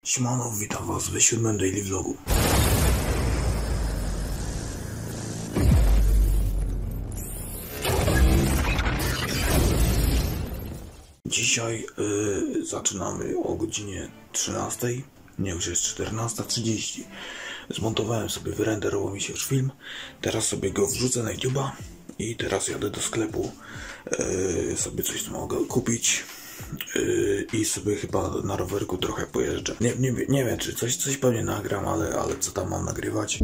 Siemano, witam was w 7. daily vlogu. Dzisiaj zaczynamy o godzinie 13. Nie, już jest 14:30. Zmontowałem sobie, wyrenderował mi się już film. Teraz sobie go wrzucę na YouTube'a i teraz jadę do sklepu. Sobie coś tu mogę kupić. I sobie chyba na rowerku trochę pojeżdżę. Nie wiem, czy coś pewnie nagram, ale co tam mam nagrywać?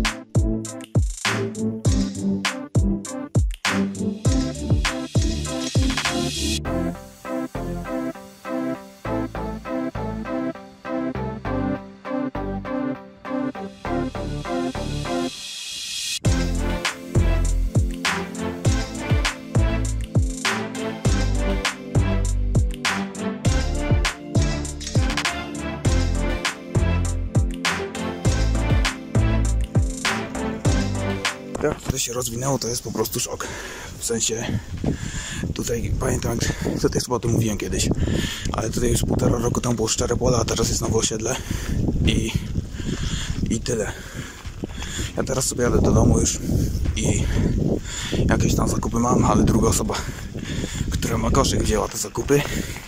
Jak to się rozwinęło, to jest po prostu szok. W sensie, tutaj pamiętam, tutaj chyba o tym mówiłem kiedyś, ale tutaj już 1,5 roku temu było szczere pole, a teraz jest nowe osiedle i tyle. Ja teraz sobie jadę do domu już i jakieś tam zakupy mam, ale druga osoba, która ma koszyk, wzięła te zakupy.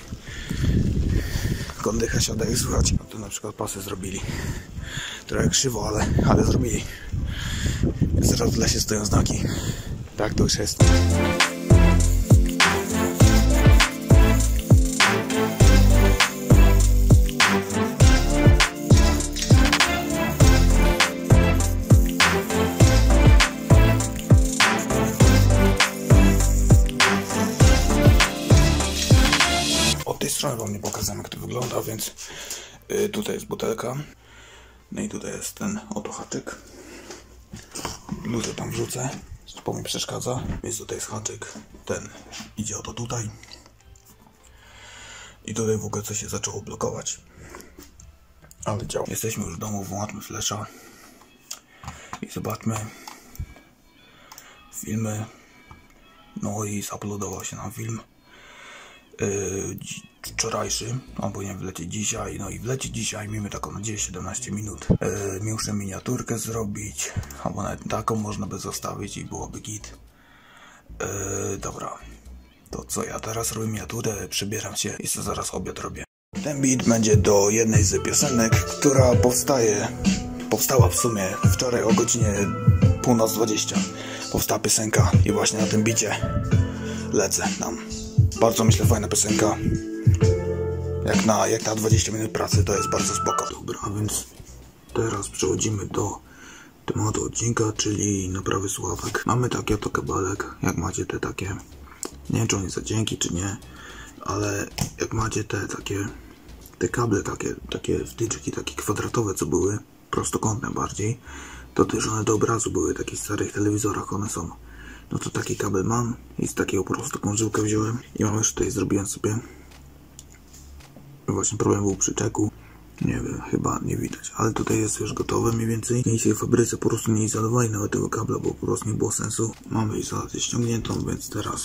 Kondycha siada, jak słychać. Tu na przykład pasy zrobili. Trochę krzywo, ale zrobili. Teraz w lesie stoją znaki. Tak to już jest. Od tej strony wam nie pokazałem, jak to wygląda, więc tutaj jest butelka. No i tutaj jest ten oto haczyk. Bluzę tam wrzucę, bo mi przeszkadza, więc tutaj jest haczyk, ten idzie oto tutaj i tutaj w ogóle coś się zaczęło blokować, ale działa. Jesteśmy już w domu, włączmy flasha i zobaczmy filmy. No i zuploadował się nam film wczorajszy, albo powinien wlecieć dzisiaj. No i wleci dzisiaj, miejmy taką nadzieję, 17 minut. Muszę miniaturkę zrobić, albo nawet taką można by zostawić i byłoby git. Dobra, to co, ja teraz robię miniaturę, przebieram się i co, zaraz obiad robię. Ten beat będzie do jednej z piosenek, która powstała w sumie wczoraj o godzinie 00:20. Powstała piosenka i właśnie na tym bicie lecę tam. Bardzo, myślę, fajna piosenka. Jak na 20 minut pracy, to jest bardzo spoko. Dobra, a więc teraz przechodzimy do tematu odcinka, czyli naprawy słuchawek. Mamy taki oto kabelek, jak macie te takie, nie wiem, czy on jest za cienki, czy nie, ale jak macie te kable, takie wtyczki, takie kwadratowe, co były, prostokątne bardziej, to też one do obrazu były, w takich starych telewizorach one są. No to taki kabel mam i z takiego po prostu taką żyłkę wziąłem i mam już tutaj, zrobiłem sobie. Właśnie problem był przy czeku. Nie wiem, chyba nie widać, ale tutaj jest już gotowe mniej więcej. I w fabryce po prostu nie instalowali nawet tego kabla, bo po prostu nie było sensu. Mamy izolację ściągniętą, więc teraz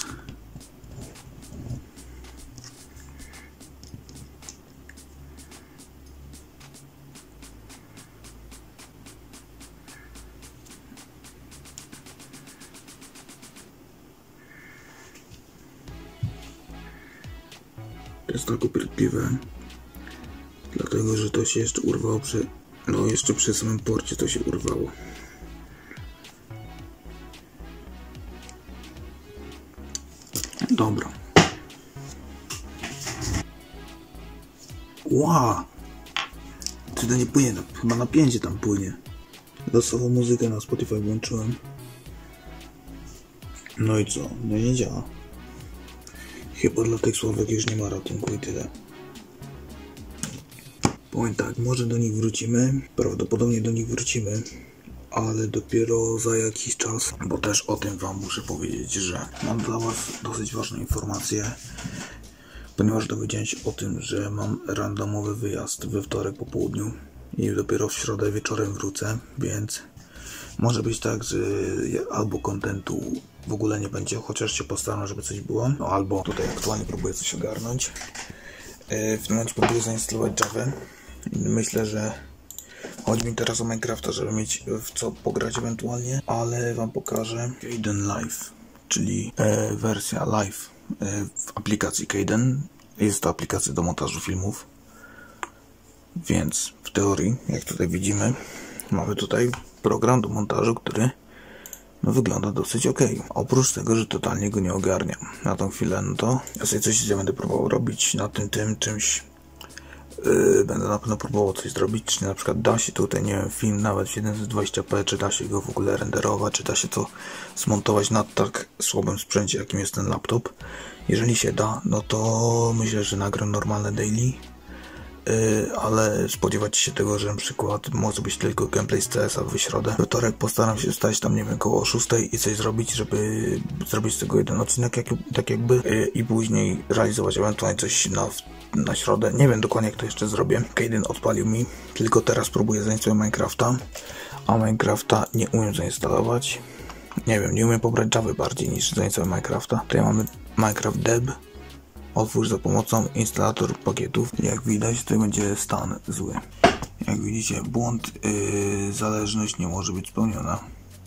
to jest tak upierdliwe, dlatego że to się jeszcze urwało jeszcze przy samym porcie to się urwało. Dobra. Wow! Czy to nie płynie? Chyba napięcie tam płynie. Losową muzykę na Spotify włączyłem. No i co? No nie działa. Chyba dla tych sławek już nie ma ratunku i tyle. Powiem tak, może do nich wrócimy, prawdopodobnie do nich wrócimy, ale dopiero za jakiś czas, bo też o tym wam muszę powiedzieć, że mam dla was dosyć ważną informację, ponieważ dowiedziałem się o tym, że mam randomowy wyjazd we wtorek po południu i dopiero w środę wieczorem wrócę, więc może być tak, że albo kontentu w ogóle nie będzie, chociaż się postaram, żeby coś było, no, albo tutaj aktualnie próbuję coś ogarnąć. W tym momencie próbuję zainstalować Java, Myślę, że chodzi mi teraz o Minecrafta, żeby mieć w co pograć ewentualnie, ale wam pokażę Kayden Live, czyli wersja live w aplikacji Kayden. Jest to aplikacja do montażu filmów, więc w teorii, jak tutaj widzimy, mamy tutaj program do montażu, który wygląda dosyć ok. Oprócz tego, że totalnie go nie ogarniam. Na tą chwilę, no to ja sobie coś będę próbował robić na tym czymś. Będę na pewno próbował coś zrobić, czy na przykład da się tutaj, nie wiem, film nawet w 720p, czy da się go w ogóle renderować, czy da się to zmontować na tak słabym sprzęcie, jakim jest ten laptop. Jeżeli się da, no to myślę, że nagram normalne daily, ale spodziewać się tego, że na przykład może być tylko gameplay z CS-a w środę. We wtorek postaram się wstać tam, nie wiem, koło 6 i coś zrobić, żeby zrobić z tego jeden odcinek, tak jakby, i później realizować ewentualnie coś na środę. Nie wiem dokładnie, jak to jeszcze zrobię. Kayden odpalił mi, tylko teraz próbuję zainstalować Minecrafta, a Minecrafta nie umiem zainstalować. Nie wiem, nie umiem pobrać Java bardziej niż zainstalować Minecrafta. Tutaj mamy Minecraft Deb. Otwórz za pomocą instalator pakietów. Jak widać, tutaj będzie stan zły. Jak widzicie, błąd, zależność nie może być spełniona.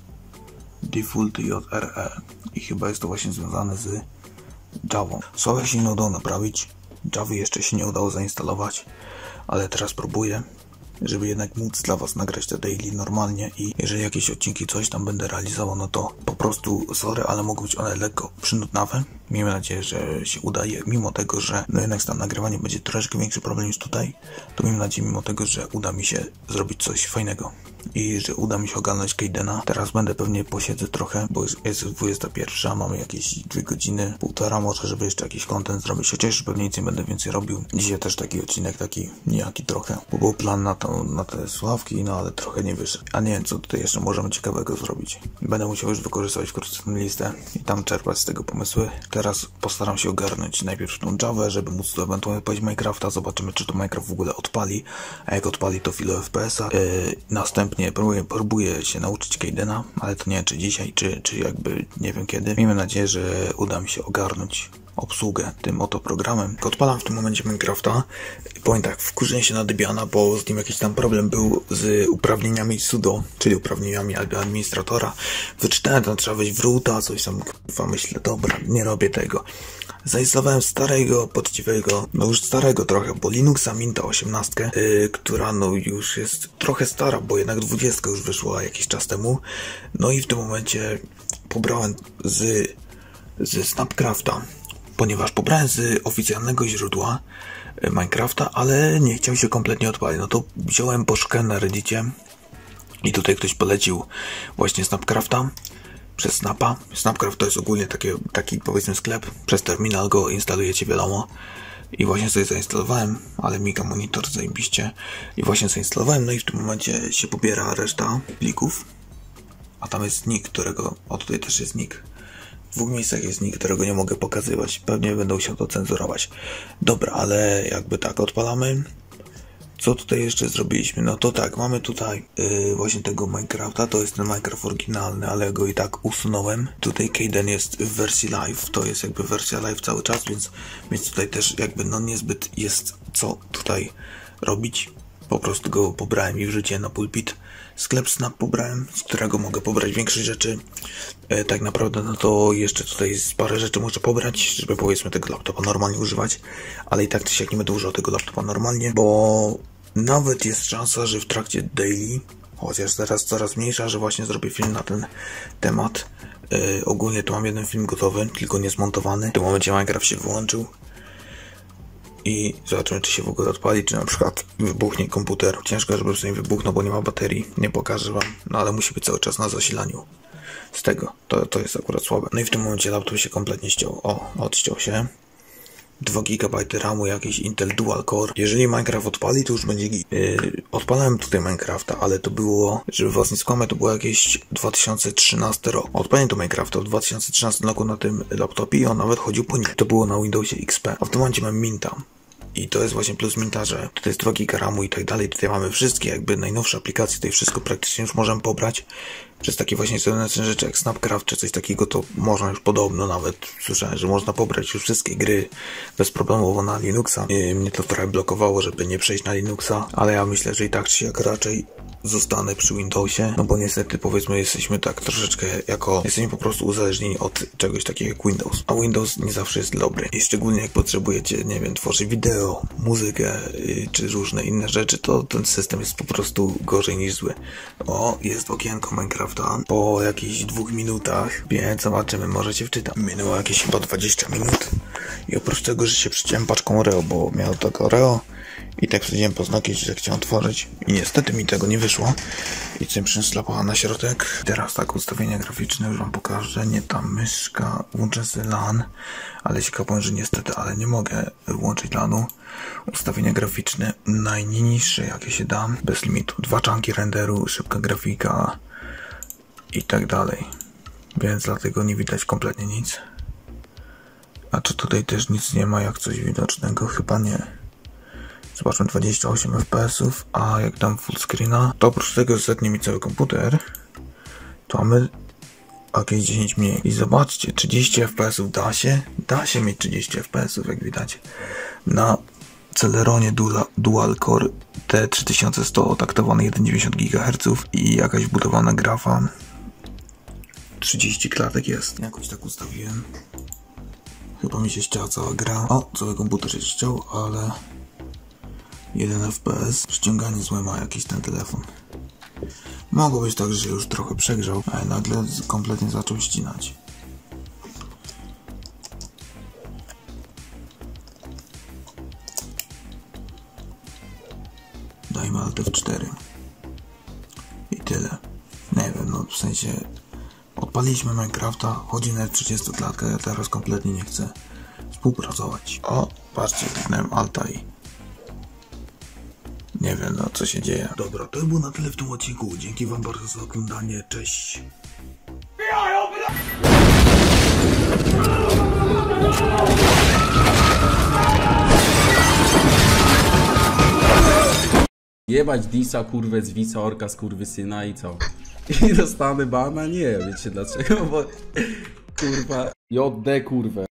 Default JRE. I chyba jest to właśnie związane z Javą. Sławek się nie udało naprawić. Javy jeszcze się nie udało zainstalować. Ale teraz próbuję, żeby jednak móc dla was nagrać te daily normalnie, i jeżeli jakieś odcinki coś tam będę realizował, no to po prostu sorry, ale mogą być one lekko przynudnawe. Miejmy nadzieję, że się udaje, mimo tego, że no jednak tam nagrywanie będzie troszeczkę większy problem niż tutaj, to miejmy nadzieję, mimo tego, że uda mi się zrobić coś fajnego i że uda mi się ogarnąć Kaydena. Teraz będę pewnie posiedzę trochę, bo jest 21, mamy jakieś 2 godziny, półtora może, żeby jeszcze jakiś content zrobić, chociaż pewnie nic nie będę więcej robił. Dzisiaj też taki odcinek, taki niejaki trochę, bo był plan na te sławki, no ale trochę nie wyszedł. A nie wiem, co tutaj jeszcze możemy ciekawego zrobić. Będę musiał już wykorzystać wkrótce tę listę i tam czerpać z tego pomysły. Teraz postaram się ogarnąć najpierw tą Javę, żeby móc tu ewentualnie odpalić Minecrafta. Zobaczymy, czy to Minecraft w ogóle odpali, a jak odpali, to chwilę FPS-a. Następnie próbuję się nauczyć Kaydena, ale to nie wiem, czy dzisiaj, czy jakby nie wiem kiedy. Miejmy nadzieję, że uda mi się ogarnąć obsługę tym oto programem. Odpalam w tym momencie Minecrafta. Powiem tak, wkurzę się na Debiana, bo z nim jakiś tam problem był z uprawnieniami sudo, czyli uprawnieniami administratora. Wyczytałem, tam trzeba wejść w roota, coś tam, myślę, dobra, nie robię tego. Zainstalowałem starego, poczciwego, no już starego trochę, bo Linuxa Minta 18, która no już jest trochę stara, bo jednak 20 już wyszła jakiś czas temu. No i w tym momencie pobrałem z Snapcrafta, ponieważ pobrałem z oficjalnego źródła Minecrafta, ale nie chciał się kompletnie odpalić. No to wziąłem, poszukałem na Reddicie i tutaj ktoś polecił właśnie Snapcrafta przez Snapa. Snapcraft to jest ogólnie taki powiedzmy sklep, przez terminal go instalujecie, wiadomo. I właśnie sobie zainstalowałem, ale miga monitor zajebiście. I właśnie zainstalowałem, no i w tym momencie się pobiera reszta plików. A tam jest nick, którego, o tutaj też jest nick. W 2 miejscach jest nick, którego nie mogę pokazywać. Pewnie będę musiał to cenzurować. Dobra, ale jakby tak, odpalamy. Co tutaj jeszcze zrobiliśmy? No to tak, mamy tutaj właśnie tego Minecrafta. To jest ten Minecraft oryginalny, ale go i tak usunąłem. Tutaj Kayden jest w wersji live. To jest jakby wersja live cały czas, więc tutaj też jakby no niezbyt jest co tutaj robić. Po prostu go pobrałem i wrzuciłem na pulpit. Sklep Snap pobrałem, z którego mogę pobrać większość rzeczy. Tak naprawdę no to jeszcze tutaj parę rzeczy muszę pobrać, żeby powiedzmy tego laptopa normalnie używać. Ale i tak też jak nie będę używał tego laptopa normalnie, bo nawet jest szansa, że w trakcie daily, chociaż teraz coraz mniejsza, że właśnie zrobię film na ten temat. Ogólnie to mam jeden film gotowy, tylko niezmontowany. W tym momencie Minecraft się wyłączył. I zobaczymy, czy się w ogóle odpali, czy na przykład wybuchnie komputer. Ciężko, żeby sobie wybuchnął, bo nie ma baterii. Nie pokażę wam, no ale musi być cały czas na zasilaniu. Z tego, to jest akurat słabe. No i w tym momencie laptop się kompletnie ściął. O, odciął się. 2 GB RAMu, jakiś Intel Dual Core. Jeżeli Minecraft odpali, to już będzie odpalałem tutaj Minecrafta, ale to było, żeby was nie skłamać, to było jakieś 2013 rok. Odpalałem to Minecrafta w 2013 roku na tym laptopie i on nawet chodził po nim. To było na Windowsie XP. A w tym momencie mam Minta. I to jest właśnie plus Minta, że tutaj jest 2 GB RAMu i tak dalej. Tutaj mamy wszystkie jakby najnowsze aplikacje, tutaj wszystko praktycznie już możemy pobrać. Przez takie właśnie zewnętrzne rzeczy jak Snapcraft czy coś takiego, to można już podobno nawet, słyszałem, że można pobrać już wszystkie gry bezproblemowo na Linuxa. Mnie to trochę blokowało, żeby nie przejść na Linuxa, ale ja myślę, że i tak czy jak raczej zostanę przy Windowsie, no bo niestety powiedzmy jesteśmy tak troszeczkę jesteśmy po prostu uzależnieni od czegoś takiego jak Windows, a Windows nie zawsze jest dobry i szczególnie jak potrzebujecie, nie wiem, tworzyć wideo, muzykę czy różne inne rzeczy, to ten system jest po prostu gorzej niż zły. O, jest okienko Minecrafta po jakichś 2 minutach, więc zobaczymy, może się wczytam. Minęło jakieś chyba 20 minut i oprócz tego, że się przyciąłem paczką Oreo, bo miał tak Oreo i tak wsadziłem po znaki, że chciałem otworzyć i niestety mi tego nie wyszło i czym przysłapała na środek. Teraz tak, ustawienia graficzne już wam pokażę, nie ta myszka, włączę sobie LAN, ale ciekawe powiem, że niestety, ale nie mogę włączyć LAN-u. Ustawienia graficzne najniższe jakie się da, bez limitu, 2 czanki renderu, szybka grafika i tak dalej, więc dlatego nie widać kompletnie nic. A czy tutaj też nic nie ma jak coś widocznego? Chyba nie. Zobaczmy 28 fps, a jak dam full screena, to oprócz tego, że zetnie mi cały komputer, to mamy jakieś 10 mniej. I zobaczcie, 30 fps da się mieć 30 fps, jak widać. Na Celeronie Dual Core T3100 taktowany 1,90 GHz i jakaś wbudowana grafa. 30 klatek jest. Jakoś tak ustawiłem. Chyba mi się ścięła cała gra. O, cały komputer się ściął, ale 1 fps. Ściąganie złe ma jakiś ten telefon. Mogło być tak, że się już trochę przegrzał, ale nagle kompletnie zaczął ścinać. Dajmy Alt F4. I tyle. Nie wiem, no w sensie odpaliliśmy Minecrafta, chodzi na 30 klatkach, ja teraz kompletnie nie chcę współpracować. O, patrzcie, kliknąłem Alta i nie wiem, no co się dzieje. Dobra, to było na tyle w tym odcinku. Dzięki wam bardzo za oglądanie. Cześć. Jebać Disa, kurwę, zwica, orka, skurwysyna i co? I dostanę bana? Nie, wiecie dlaczego? Bo kurwa, JD kurwę.